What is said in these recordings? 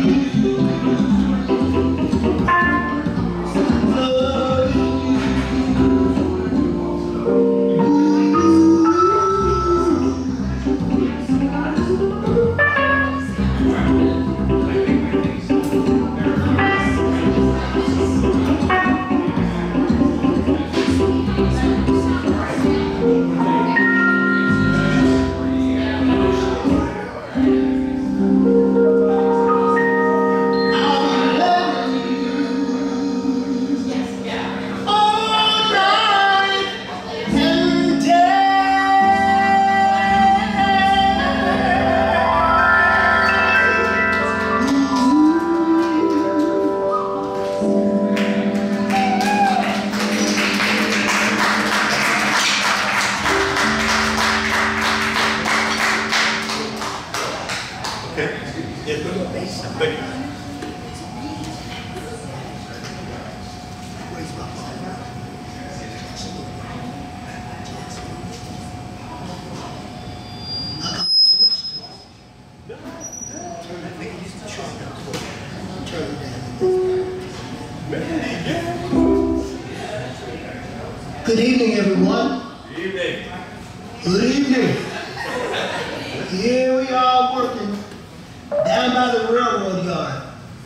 Good evening, everyone. Good evening. Good evening. Here we are working down by the railroad yard.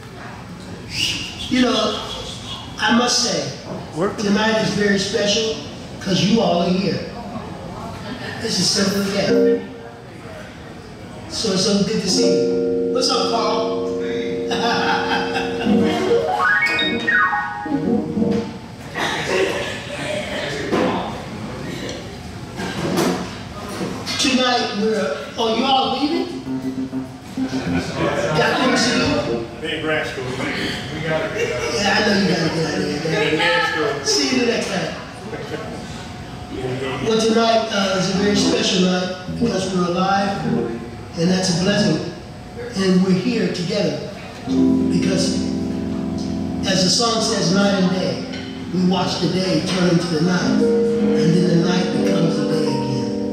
You know, I must say, tonight is very special because you all are here. This is simple as that. So it's so good to see you. What's up, Paul? Tonight oh, you all leaving? Got things to do? Hey, grad school. We gotta get out. Yeah, I know you gotta get out of here. See you the next time. Well, tonight is a very special night because we're alive, and that's a blessing. And we're here together because, as the song says, night and day, we watch the day turn into the night, and then the night becomes the day again.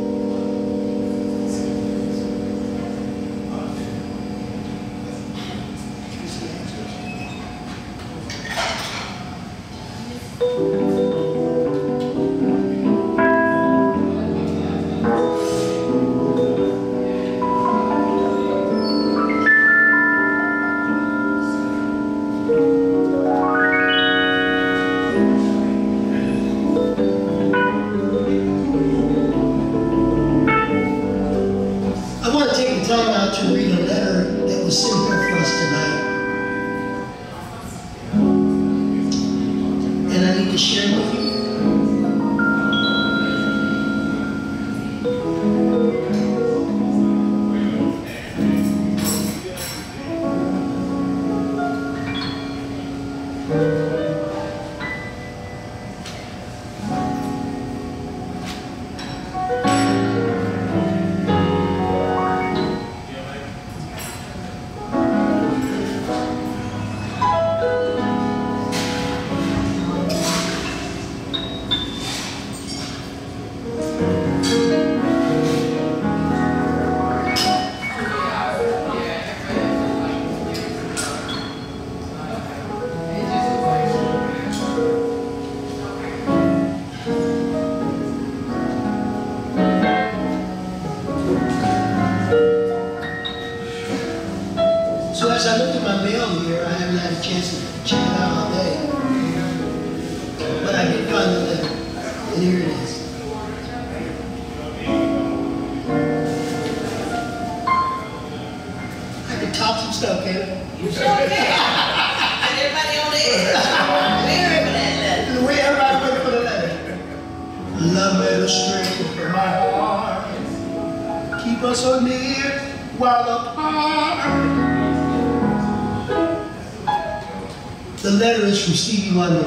The letter is from Stevie Wonder.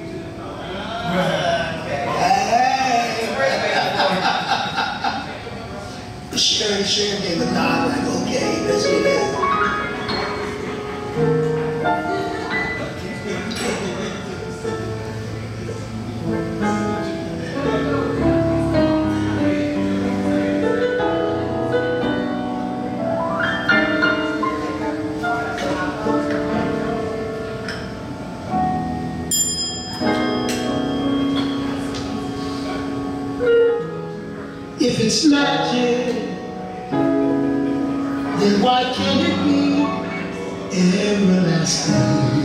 Sharon gave a nod like, okay, let's do that. it's magic, then why can't it be everlasting?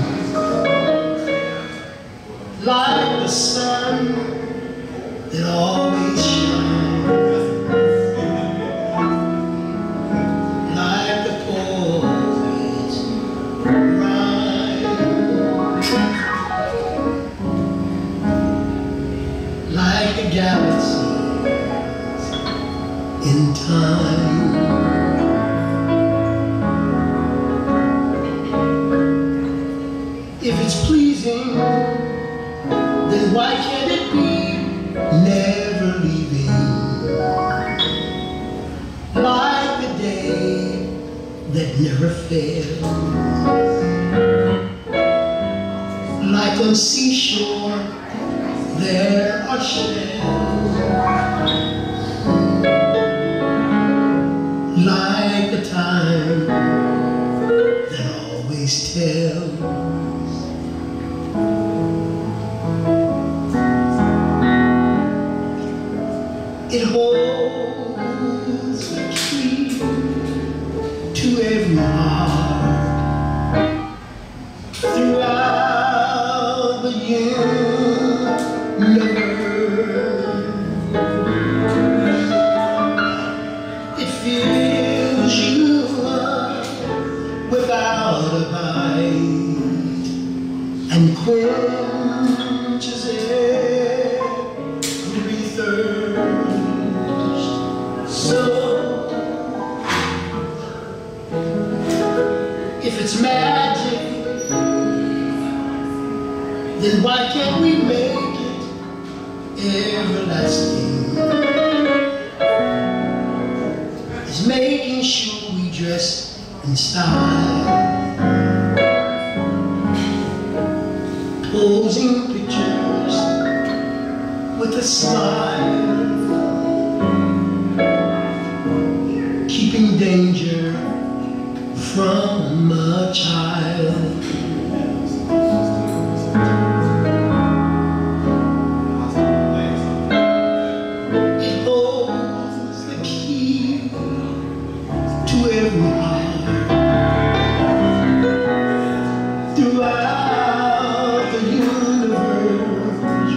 Like the sun that always shines, like the poet's rhyme, like the galaxies in time. If it's pleasing, then why can't it be never leaving? Like the day that never fails, like on seashore there are shells, like the time that always tells. It holds the key to every heart throughout the universe. It fills you up without a bite and quenches every thirst. So, if it's magic, then why can't we make it everlasting? It's making sure we dress in style, posing pictures with a smile, keeping danger from a child. It holds the key to every heart throughout the universe.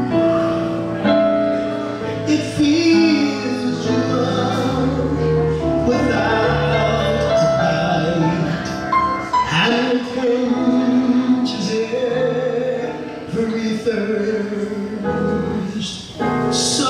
It fills you up without a bite and quenches every thirst. So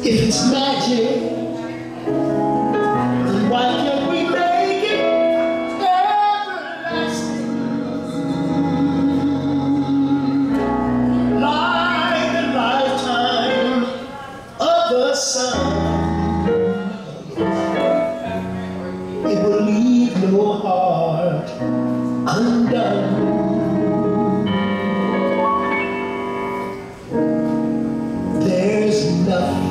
If it's magic, then why can't we make it everlasting? Like the lifetime of the sun, it will leave no heart undone. There's nothing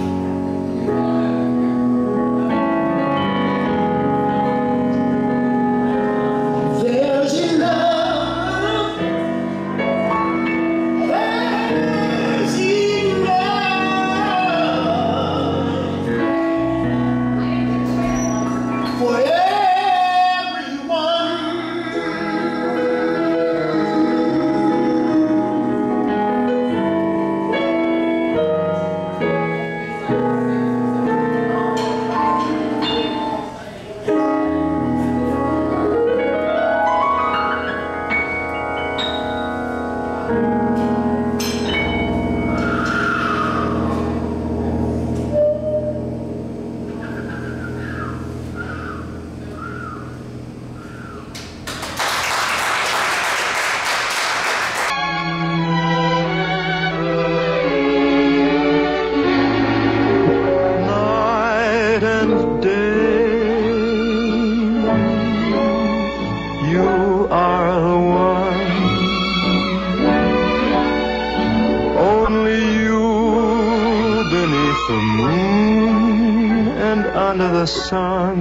sun,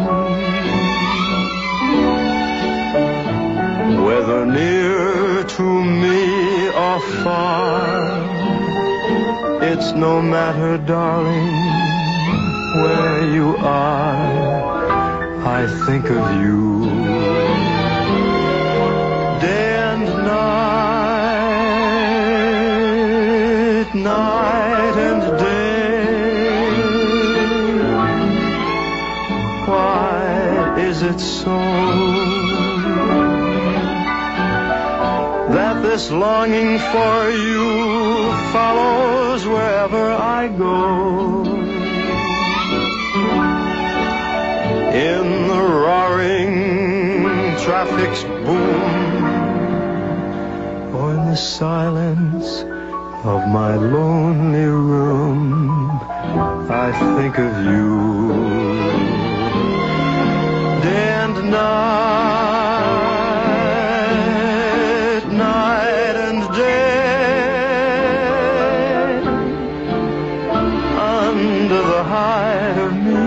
whether near to me or far, it's no matter, darling, where you are, I think of you day and night, night and day. Is it so that this longing for you follows wherever I go? In the roaring traffic's boom, or in the silence of my lonely room, I think of you. Day and night, night and day, under the hide of me,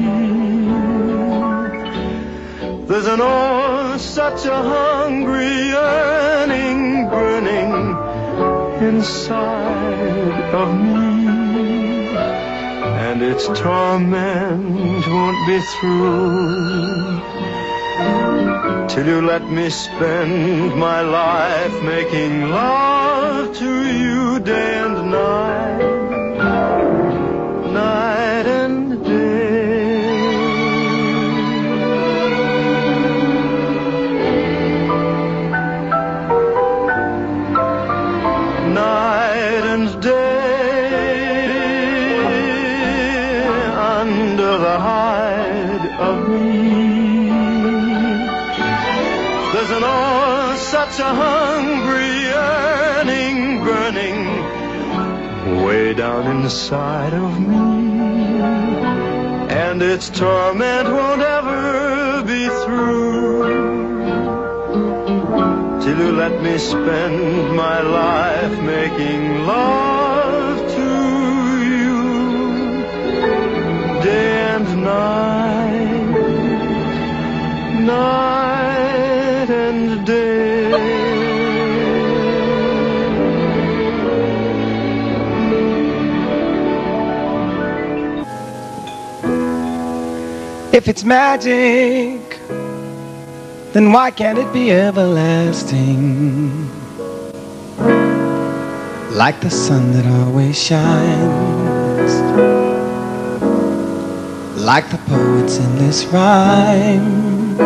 there's an oh, such a hungry yearning burning inside of me. And its torment won't be through till you let me spend my life making love to you day and night, night and day. Night and day. The hide of me, there's an oh, such a hungry yearning burning way down inside of me, and its torment won't ever be through till you let me spend my life making love to day and night, night and day. If it's magic, then why can't it be everlasting? Like the sun that always shines, like the poets in this rhyme,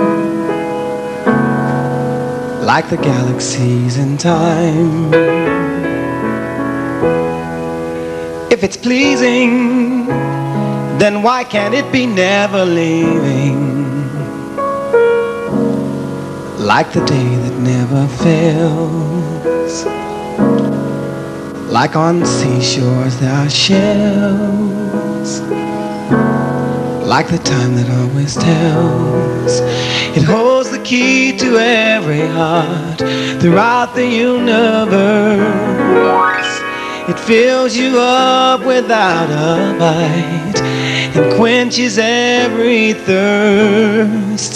like the galaxies in time. If it's pleasing, then why can't it be never leaving? Like the day that never fails, like on seashores there are shells, like the time that always tells. It holds the key to every heart throughout the universe. It fills you up without a bite and quenches every thirst.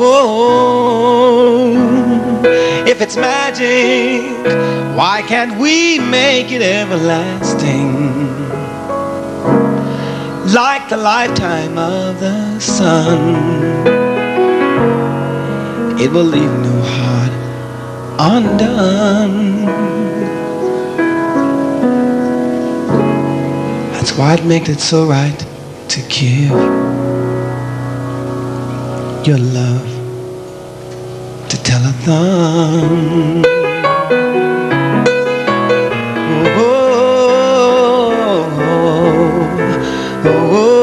Oh, if it's magic, why can't we make it everlasting? Like the lifetime of the sun, it will leave no heart undone. That's why it makes it so right to give your love to telethon. Oh, oh, oh, oh, oh.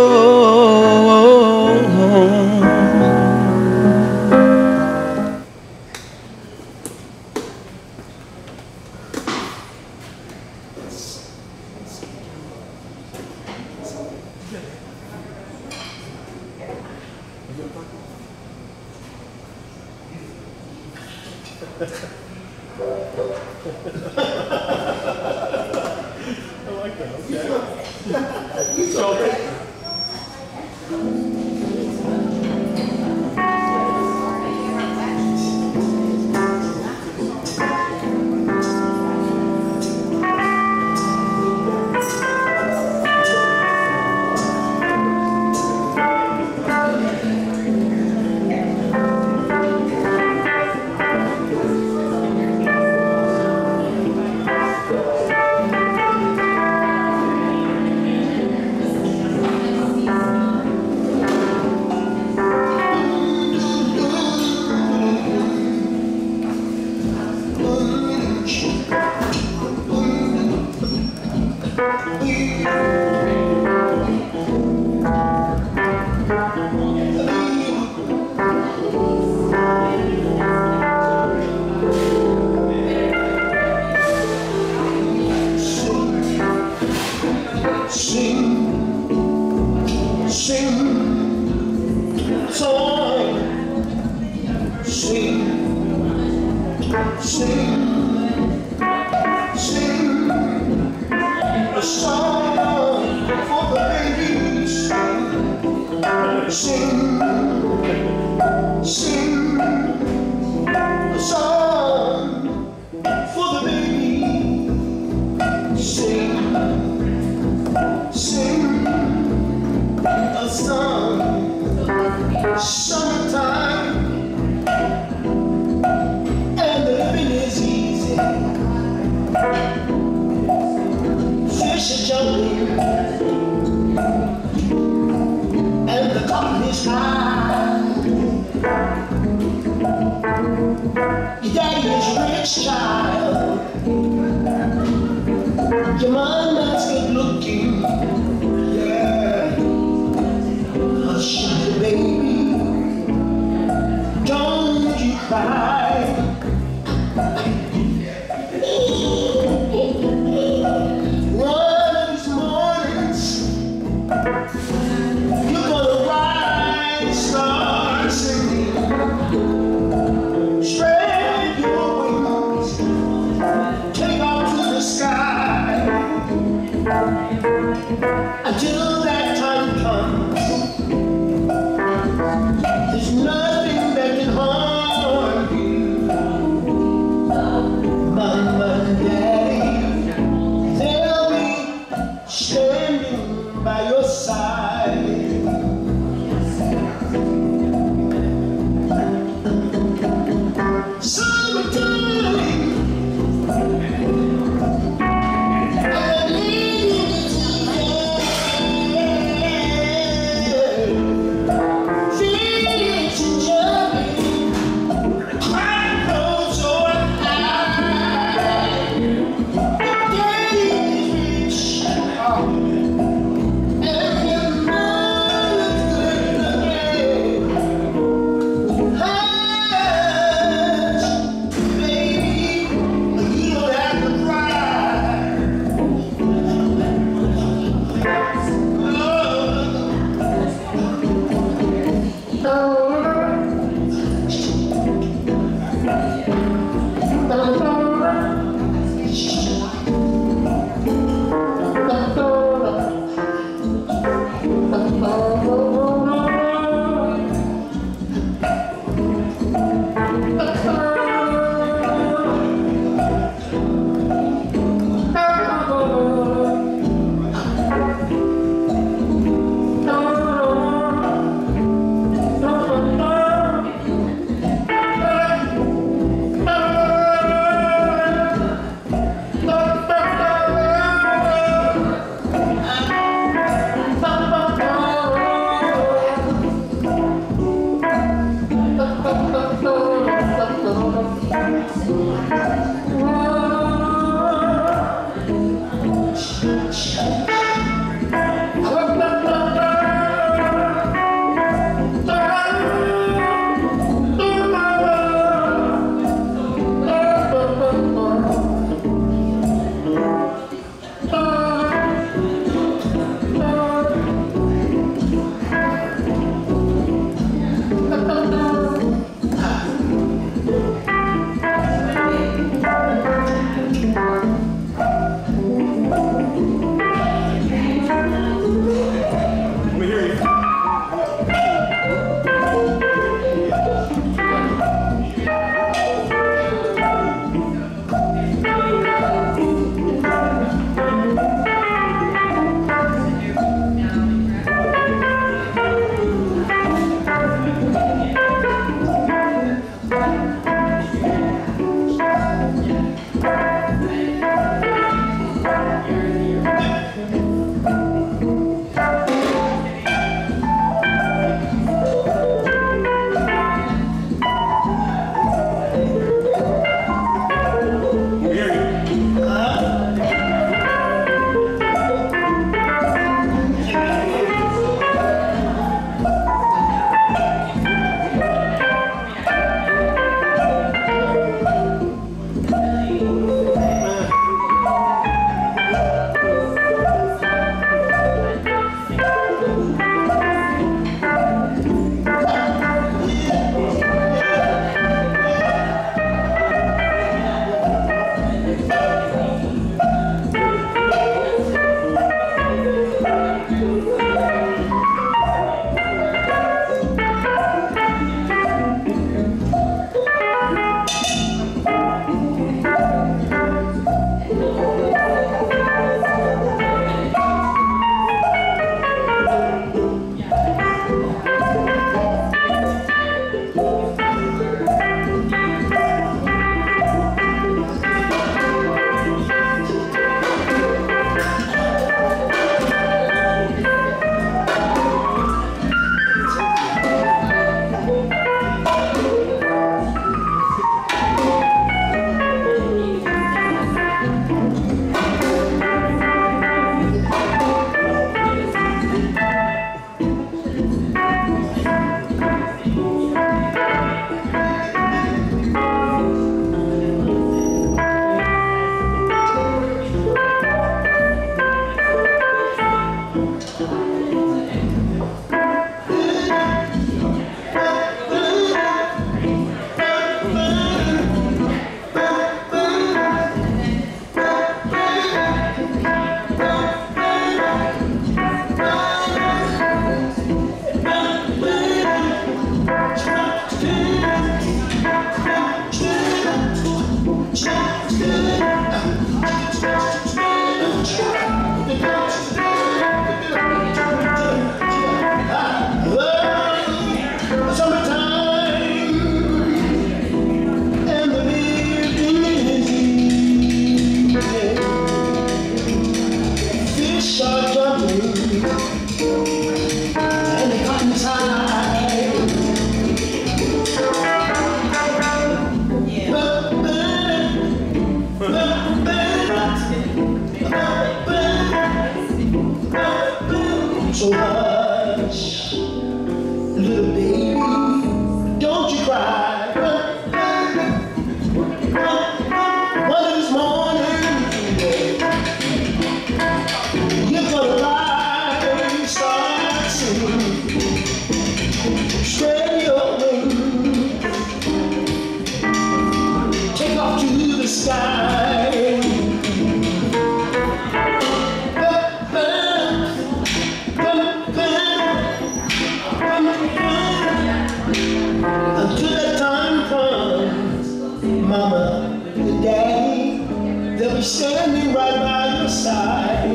Until that time comes, Mama and Daddy, they'll be standing right by your side.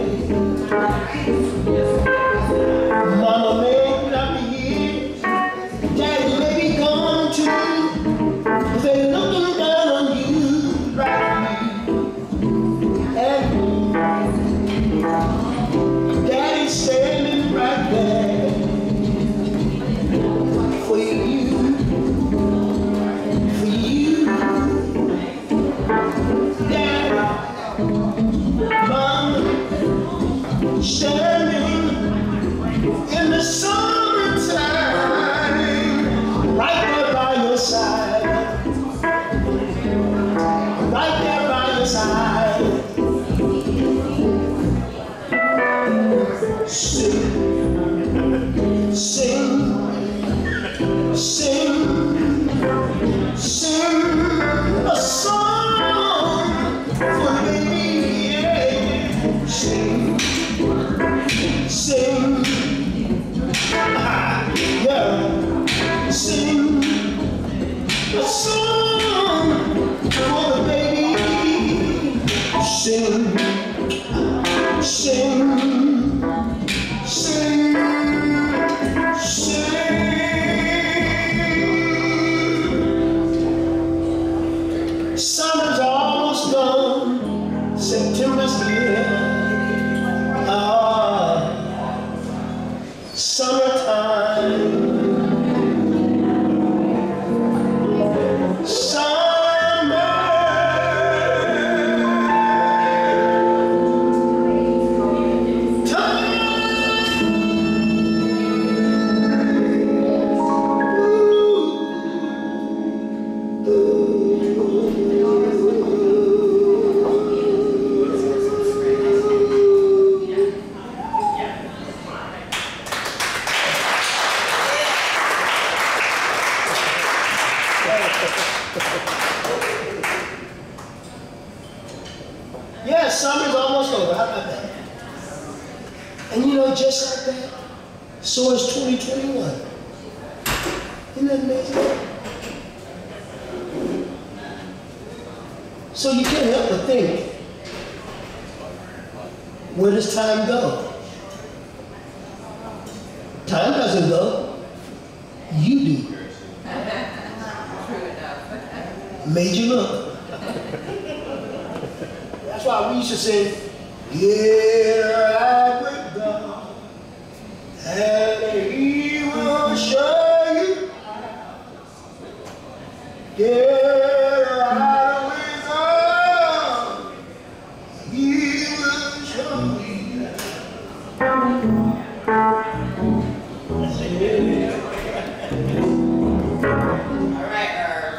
Mama may not be here, Daddy may be gone too, but they're looking down on you, right and Daddy's standing right there for you, Daddy, Mama, standing in the summertime, right there by your side, right there by your side. Sing, sing, sing, sing a song for me, yeah. Sing, sing, yeah. Sing a song for the baby. Sing, sing. Sing, sing. Summer's almost gone, September's here. Summertime. Yeah, summer's almost over. How about that? And you know, just like that, so is 2021. Isn't that amazing? So you can't help but think, where does time go? Time doesn't go. You do. Made you look. That's why we used to sing, here I will go, and he will show you. Here I will go, he will show you. All right,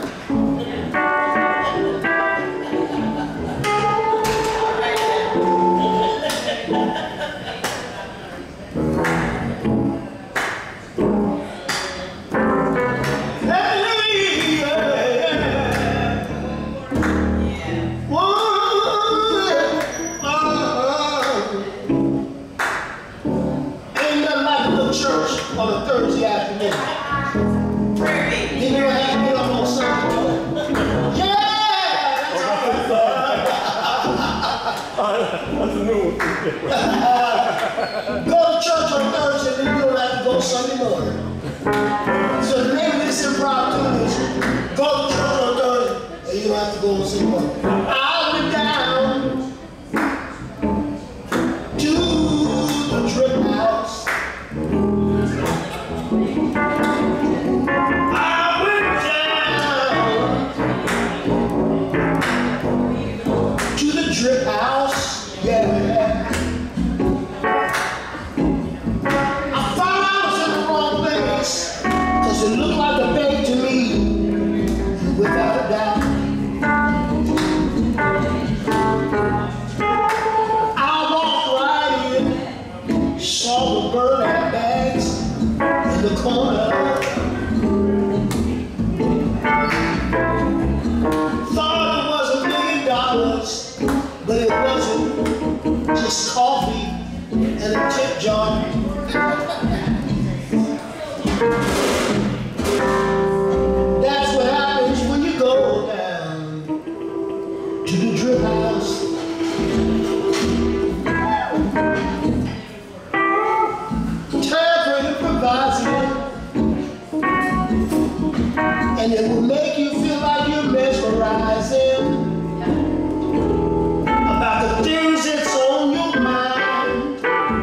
on a Thursday afternoon. You never have to get up on Sunday. Yeah! That's a new one. Go to church on Thursday, then you don't have to go Sunday morning. So the name of this improv tune is go to church on Thursday, and you don't have to go on Sunday morning. I went down to the trip house. Drip house, yeah. I found I was in the wrong place, cause it looked like a bait to me, without a doubt. I walked right in, saw the burlap bags in the corner. Thought it was $1 million. But it wasn't just coffee and a tip jar. and it will make you feel like you're mesmerizing about the things that's on your mind,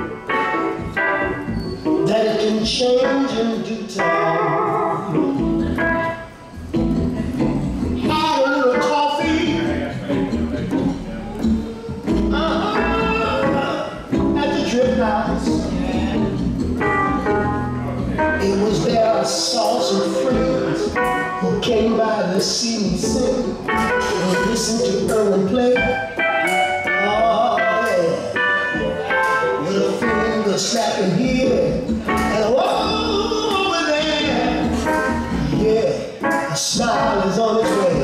that it can change in due time. Had a little coffee at the Drip House. It was there I saw some friends who came by to see me sing and listen to Erwin play. Oh yeah, with a finger snapping here and over there. Yeah, a smile is on its way.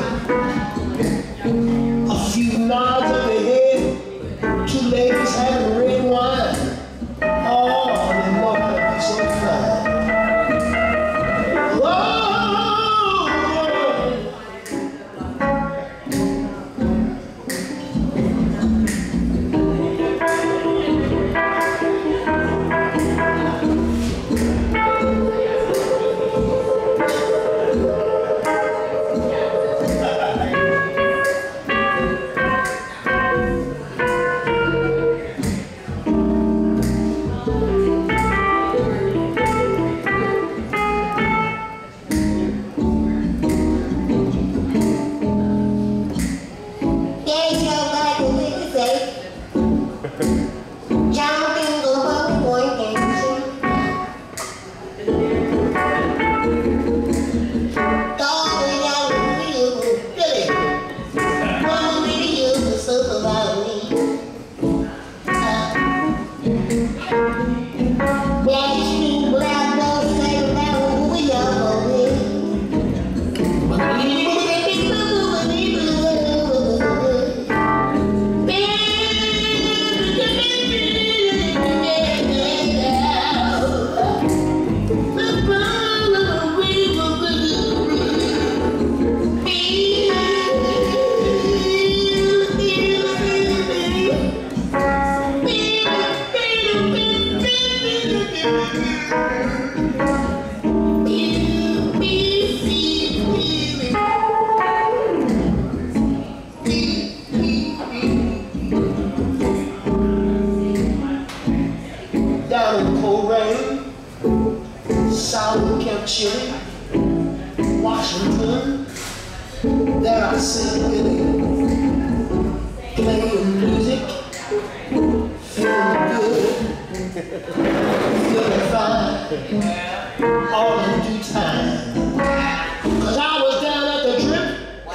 A few nods of the head, two ladies having red wine. Oh, they love to be so fine. Washington, there I sit Willie, playing music, feeling good, feeling fine, all in due time. Cause I was down at the Drip.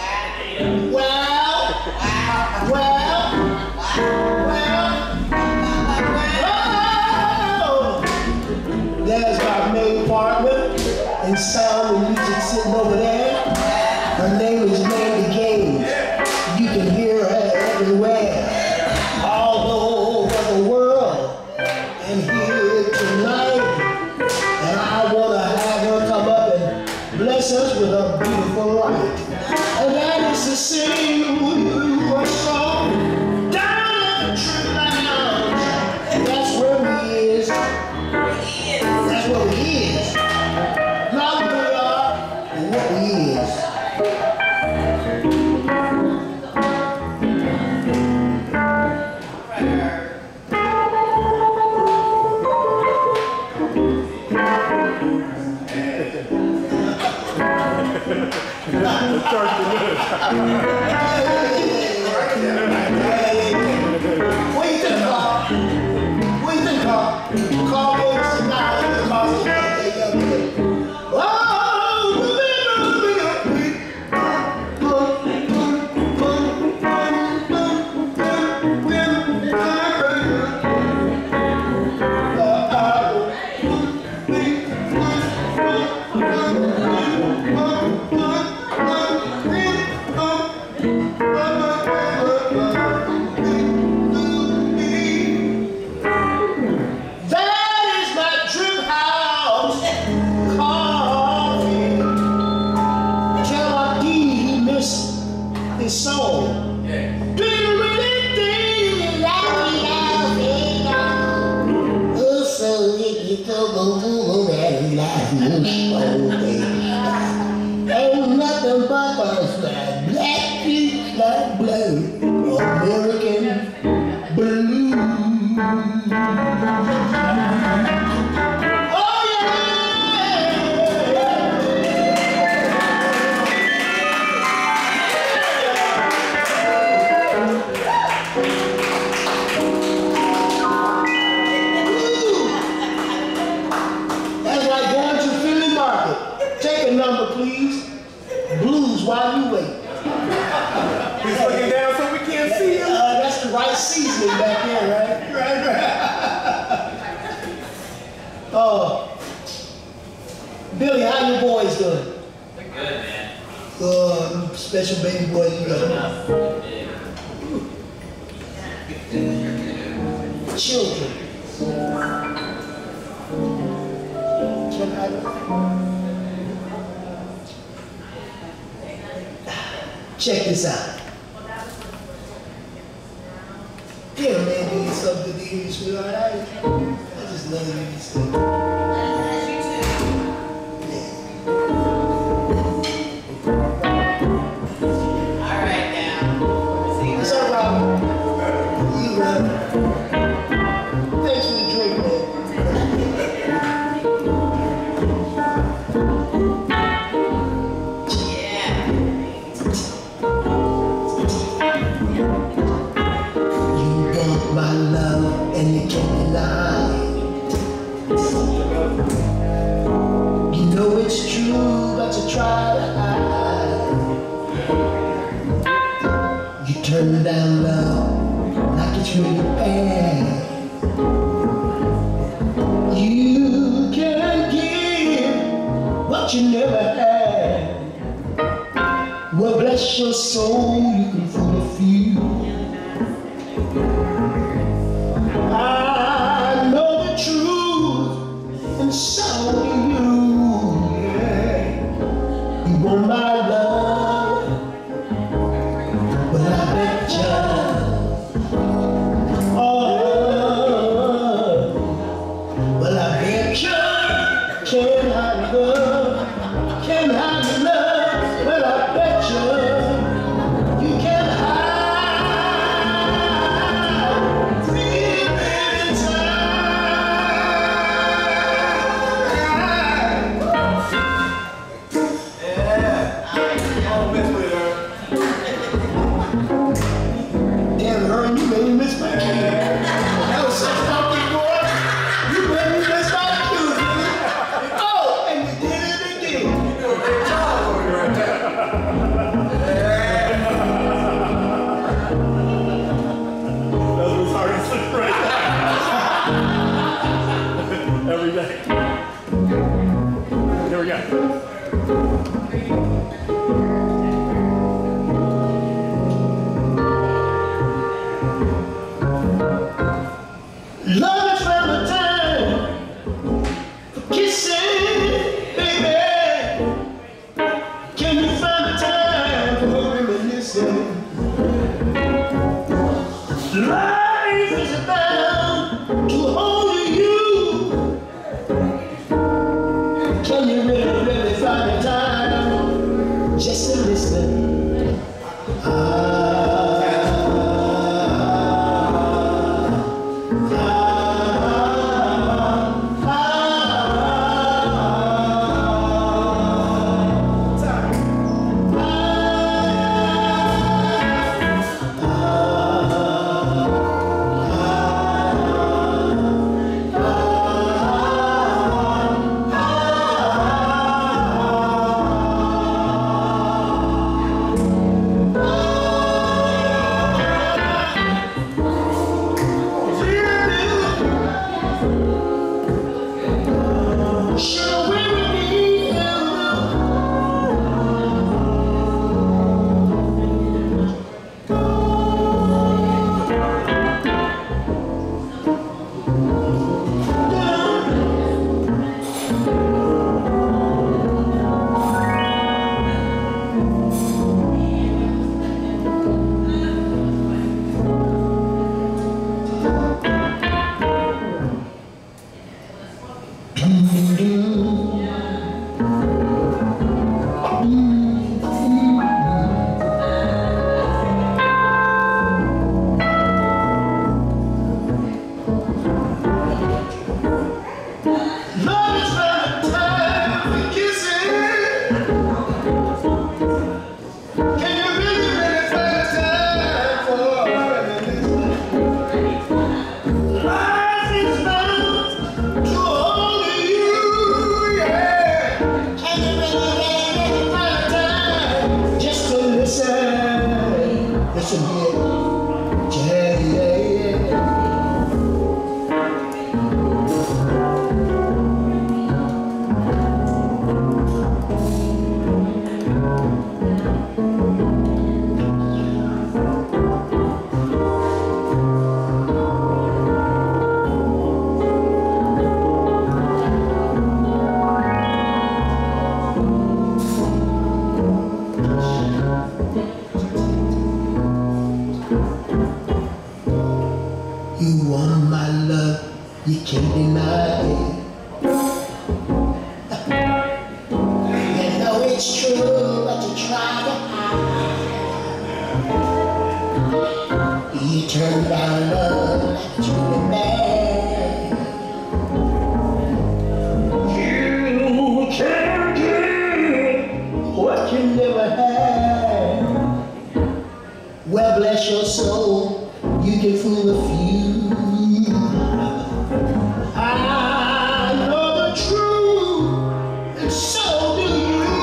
There's my main partner in sound and music sitting over there. Her name is Mandy Gaines. You can hear her everywhere, all over the world. And here tonight, and I want to have her come up and bless us with a beautiful light. And that is to sing you a song down at the Drip Lounge. And that's where we is. That's what we is. Not what we are, and what we is. What do you think, Carl? What do you think, Carl? Carl gave us some knowledge about the oh, Ain't nothing but us like black feet like blue, American blues. Oh yeah! That's like going to Philly Market. Take a number, please. Blues while you wait. He's looking down so we can't see him. That's the right seasoning back there, right? Oh, Billy, how your boys doing? They're good, man. Special baby boy you got. Children. Can I? Check this out. Yeah, man, doing something to you, sweetheart. I just love you these things. All right, now. See you. What's up, Robert? You, Robert. Thanks for the drink, man. My love, and you can't lie. You know it's true, but you try to hide. You turn down love like it's really bad. You can't give what you never had. Well, bless your soul, you can fool a few. I know the truth, and so do you, yeah. You want my love, well I bet you. Oh, well I bet you can't hide love, can't hide love, well I bet you, you can't hide. Every day. Here we go. Love is from the time for kissing, baby. Can you find the time for reminiscing? Life is about to hold you. Can you really find the time just to listen? it's true, but you try to hide. You turn down love like it's really bad. You can't get what you never had. Well, bless your soul, you can fool a few. I know the truth, and so do you.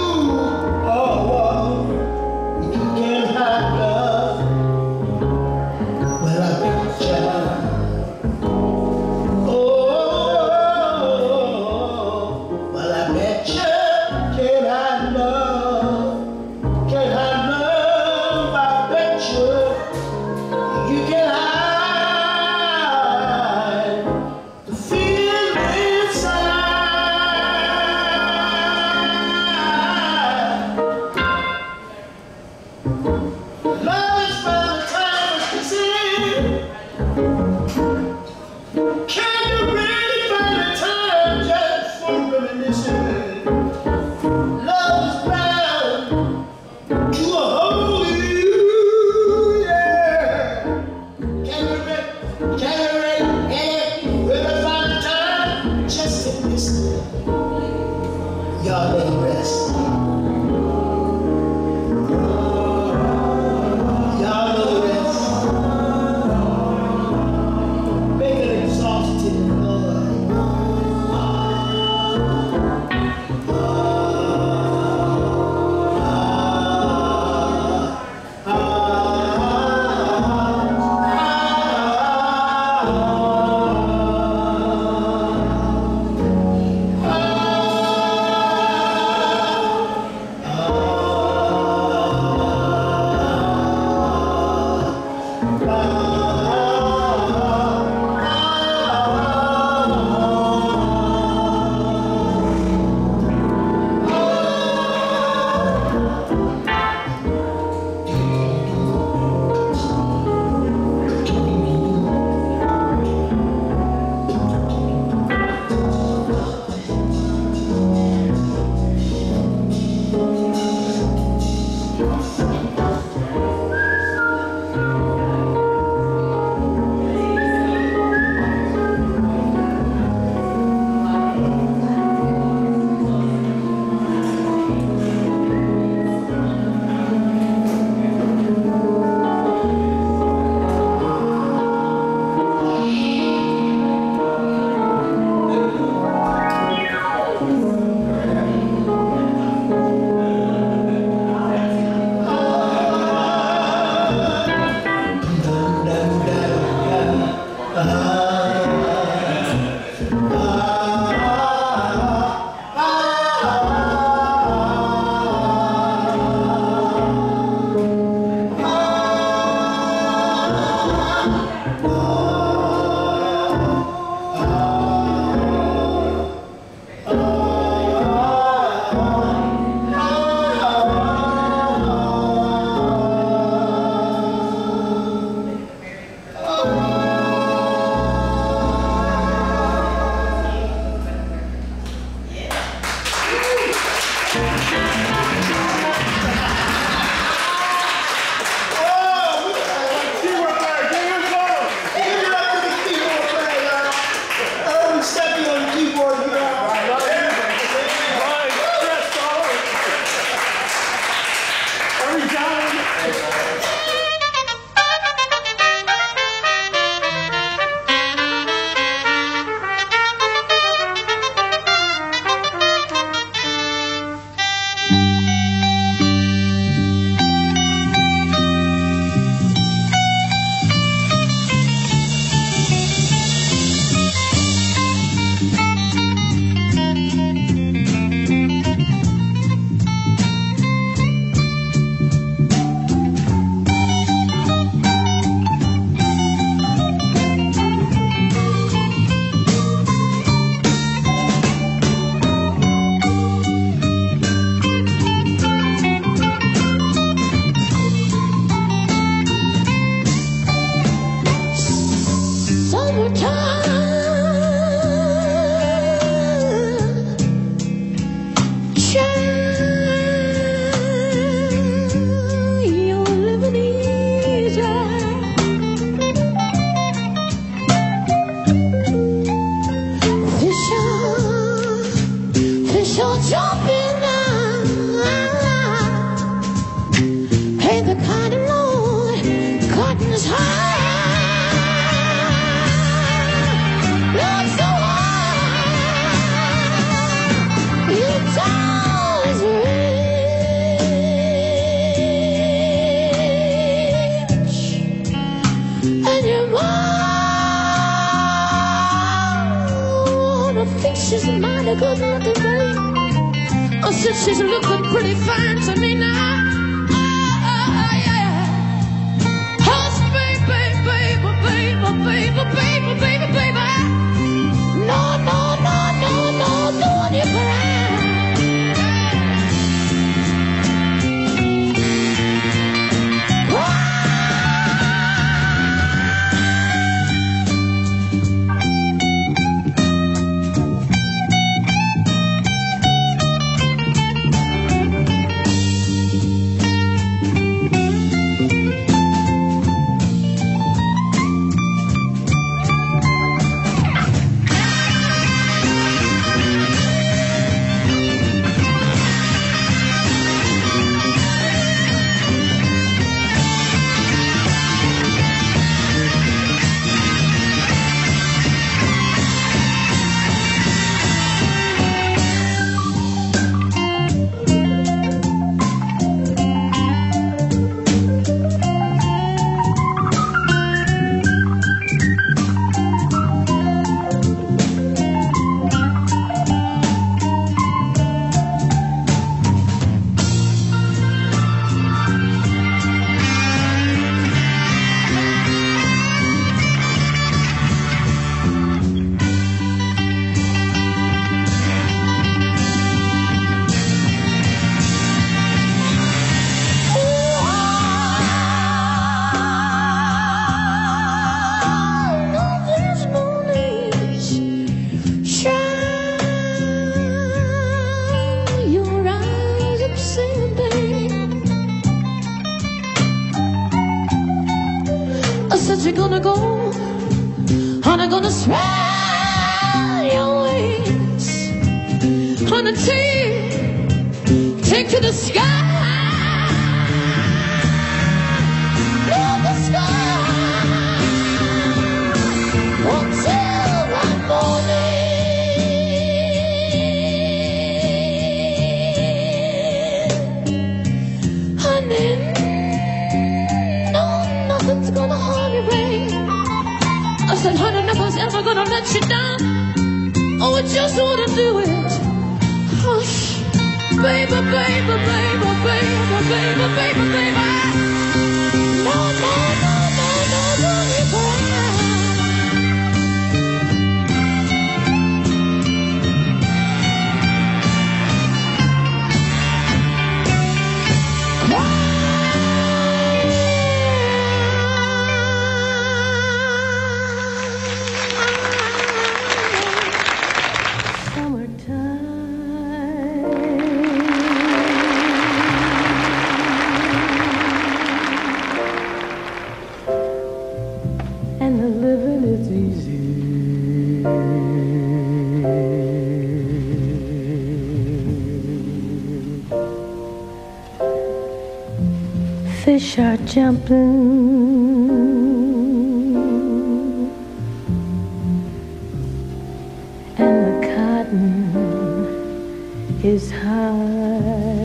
Oh, you can't hide love. Well, I bet you. Oh, well, I bet you can't hide love. Can't hide love, I bet you. You can hide the feeling inside. Love is from the time of sin. Can you really find the time just for reminiscing? Love is bound to a hole in you, yeah. Can you really find the time just to listen? Y'all let it rest. Y'all know the rest. Make it exhausted, Lord. fish are jumping now. Hey, the cotton, Lord, cotton is high. Lord, so high. You dollars rich, and your mom, I think she's mighty good looking, babe. I said she's looking pretty fine to me now. Baby. No, don't you cry. You're gonna go, honey, gonna swell your wings, honey, take to the sky, love the sky, until one morning, honey, no, nothing's gonna harm you, babe. I said, honey, nothing's ever gonna let you down. Oh, I just wanna do it. Hush, baby. No, don't you cry. Fish are jumping and the cotton is high.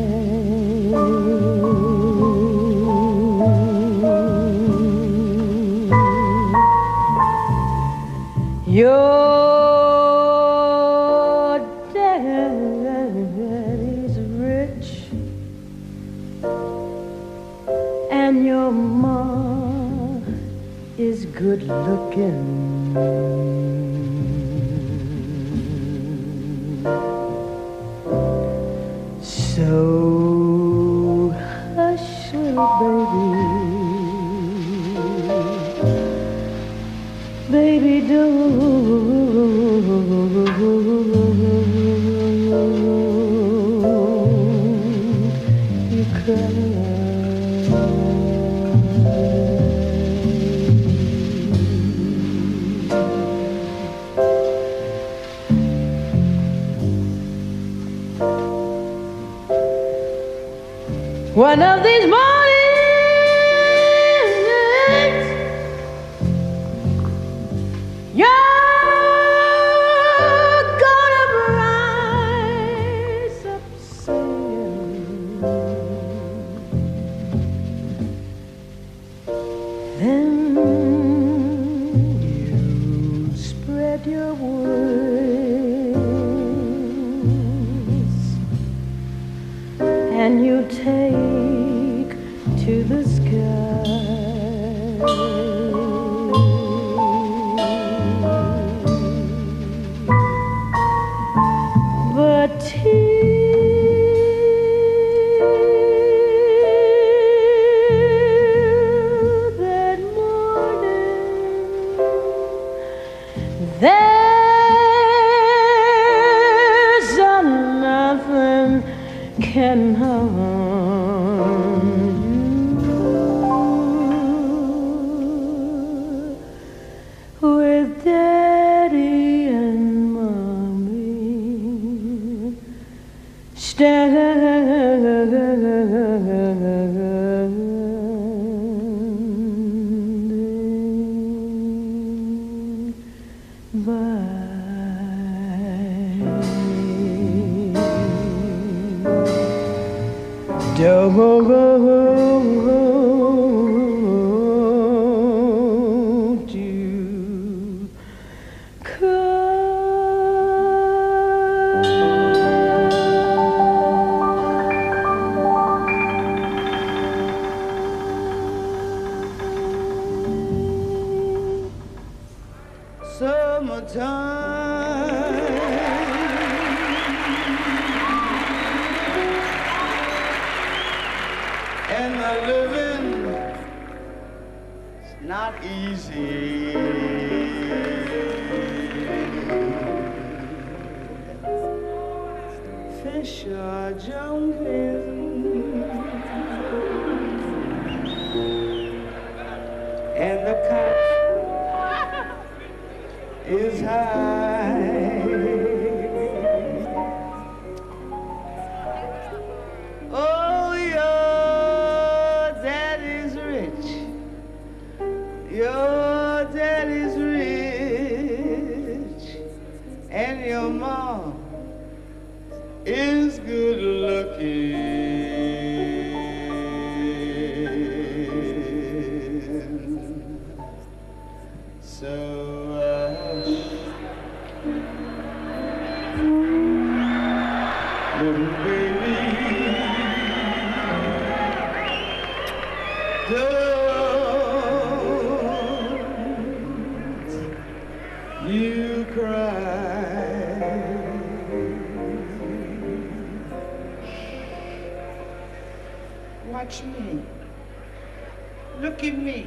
Your daddy's rich and your mom is good looking. So hush, little baby, don't you cry. One of these mornings, you're gonna rise up singing. Then you spread your wings and you take to the sky. But till that morning, there's nothing can harm you. With Daddy and Mommy standing by. Don't you Summertime, and the living's not easy. Fish are jumping, and the kite is high. Oh, your daddy's rich. Your daddy's rich. And your mom is good looking. So little baby, don't you cry. Watch me. Look at me.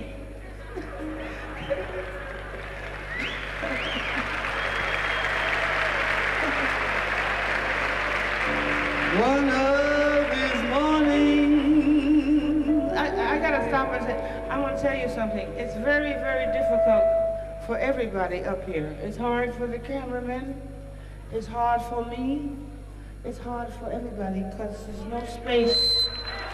One of these mornings, I gotta stop and say, I want to tell you something. It's very, very difficult for everybody up here. It's hard for the cameraman. It's hard for me. It's hard for everybody because there's no space.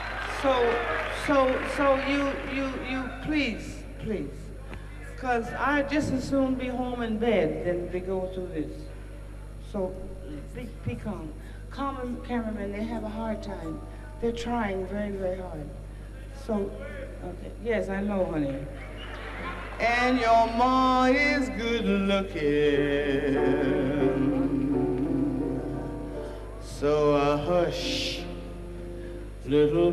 So you please, because I just as soon be home in bed than to go through this. So be calm. Common cameramen, they have a hard time. They're trying very, very hard. So, okay. Yes, I know, honey. And your ma is good looking. So hush, little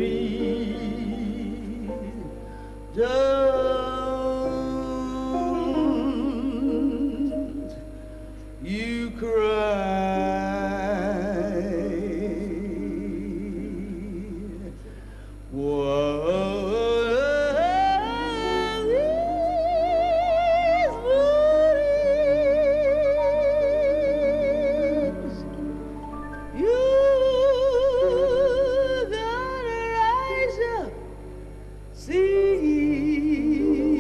baby, don't you cry. See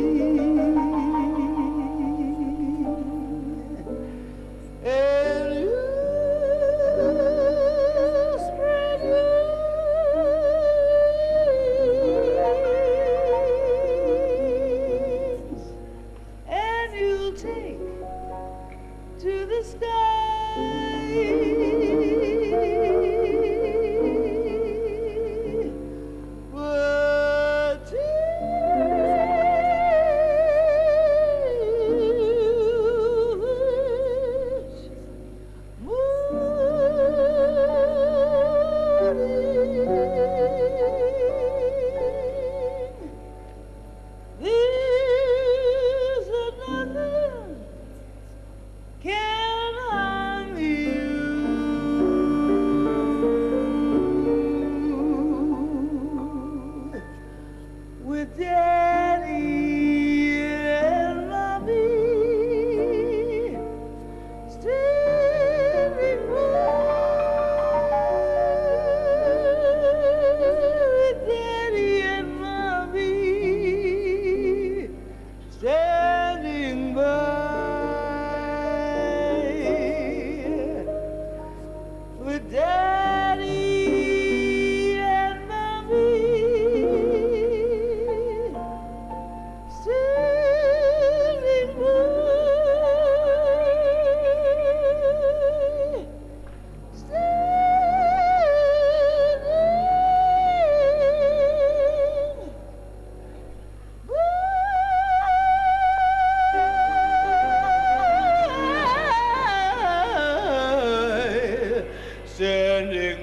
standing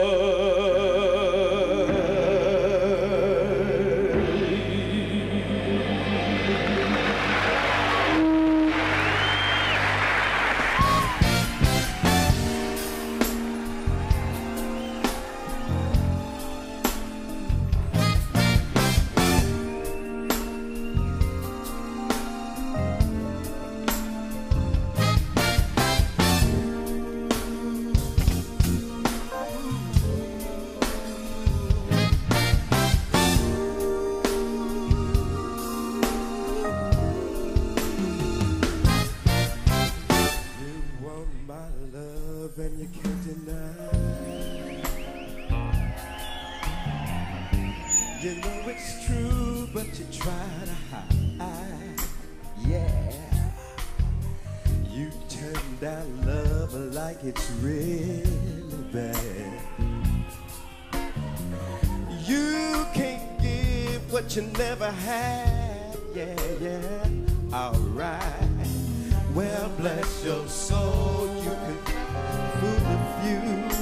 and you can't deny. You know it's true, but you try to hide. Yeah, you turn down love like it's really bad. You can't give what you never had. Yeah, yeah, alright. Well, bless your soul, you could fool a few.